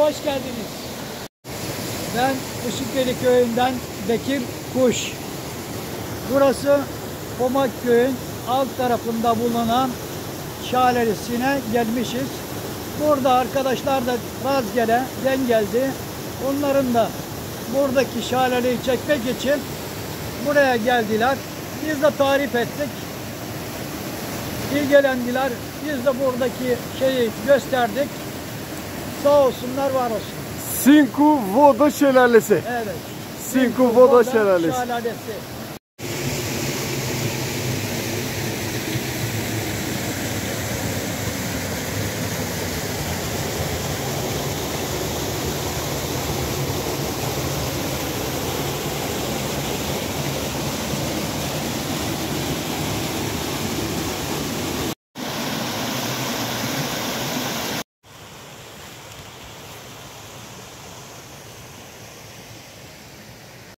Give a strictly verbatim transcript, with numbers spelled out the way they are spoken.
hoş geldiniz. Ben Işıkveli Köyü'nden Bekir Kuş. Burası Pomak Köyü'nün alt tarafında bulunan şalalesine gelmişiz. Burada arkadaşlar da rastgele denk geldi. Onların da buradaki şalaleyi çekmek için buraya geldiler. Biz de tarif ettik. İlgilendiler. Biz de buradaki şeyi gösterdik. Sağ olsunlar, var olsun. Cinco Voda Şelalesi. Evet. Cinco Voda Şelalesi. Şelalesi.